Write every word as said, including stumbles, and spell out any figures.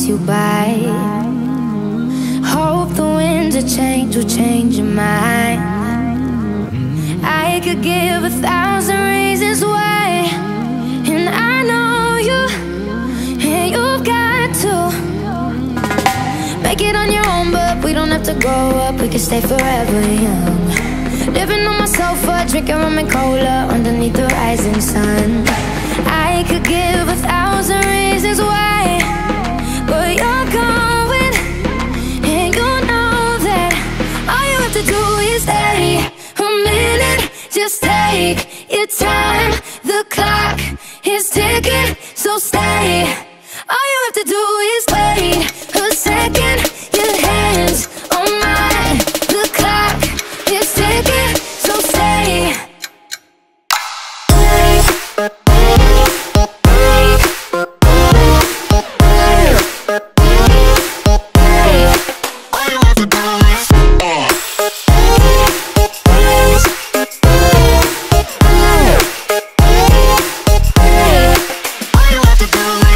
pass you by. Hope the winds of change will change your mind. I could give a thousand reasons why, and I know you, and you've got to make it on your own, but we don't have to grow up, we can stay forever young. Living on my sofa, drinking rum and cola underneath the rising sun. I could give a thousand reasons why, but you're going, and you know that all you have to do is stay a minute. Just take your time, the clock is ticking, so stay. All you have to do is wait a second, your hands on mine. The clock is ticking, so stay. Do it.